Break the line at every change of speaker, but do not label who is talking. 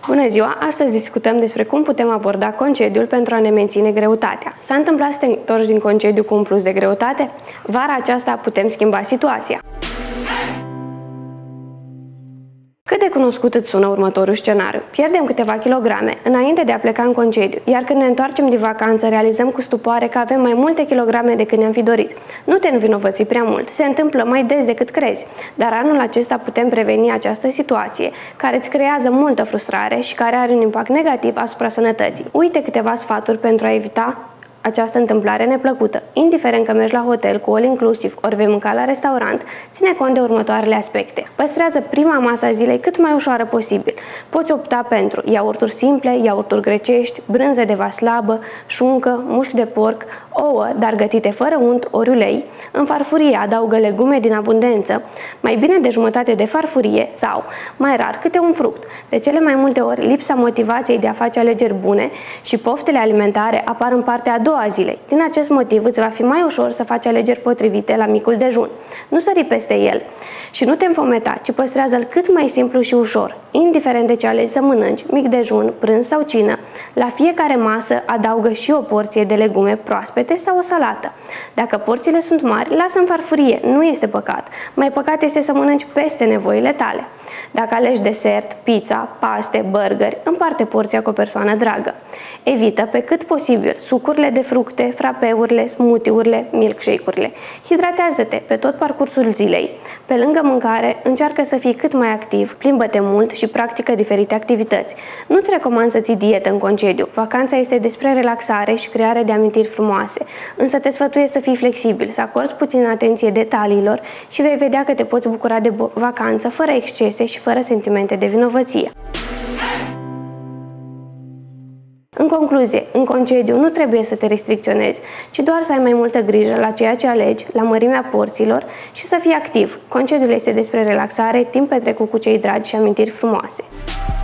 Bună ziua! Astăzi discutăm despre cum putem aborda concediul pentru a ne menține greutatea. S-a întâmplat să te întorci din concediu cu un plus de greutate? Vara aceasta putem schimba situația. Cât de cunoscut îți sună următorul scenariu? Pierdem câteva kilograme înainte de a pleca în concediu, iar când ne întoarcem din vacanță, realizăm cu stupoare că avem mai multe kilograme decât ne-am fi dorit. Nu te învinovăți prea mult, se întâmplă mai des decât crezi, dar anul acesta putem preveni această situație, care îți creează multă frustrare și care are un impact negativ asupra sănătății. Uite câteva sfaturi pentru a evita această întâmplare neplăcută. Indiferent că mergi la hotel cu all inclusiv ori vei mânca la restaurant, ține cont de următoarele aspecte. Păstrează prima masă a zilei cât mai ușoară posibil. Poți opta pentru iaurturi simple, iaurturi grecești, brânză de vas slabă, șuncă, mușchi de porc, ouă, dar gătite fără unt ori ulei. În farfurie adaugă legume din abundență, mai bine de jumătate de farfurie sau, mai rar, câte un fruct. De cele mai multe ori, lipsa motivației de a face alegeri bune și poftele alimentare apar în partea a doua a zilei. Din acest motiv îți va fi mai ușor să faci alegeri potrivite la micul dejun. Nu sări peste el și nu te înfometa, ci păstrează-l cât mai simplu și ușor. Indiferent de ce alegi să mănânci, mic dejun, prânz sau cină, la fiecare masă adaugă și o porție de legume proaspete sau o salată. Dacă porțiile sunt mari, lasă în farfurie, nu este păcat. Mai păcat este să mănânci peste nevoile tale. Dacă alegi desert, pizza, paste, burgeri, împarte porția cu o persoană dragă. Evită pe cât posibil sucurile de fructe, frapeurile, smoothie-urile, milkshake-urile. Hidratează-te pe tot parcursul zilei. Pe lângă mâncare, încearcă să fii cât mai activ, plimbă-te mult și practică diferite activități. Nu-ți recomand să ții dietă în concediu. Vacanța este despre relaxare și creare de amintiri frumoase, însă te sfătuiesc să fii flexibil, să acorzi puțină atenție detaliilor și vei vedea că te poți bucura de vacanță fără excese și fără sentimente de vinovăție. În concluzie, în concediu nu trebuie să te restricționezi, ci doar să ai mai multă grijă la ceea ce alegi, la mărimea porțiilor și să fii activ. Concediul este despre relaxare, timp petrecut cu cei dragi și amintiri frumoase.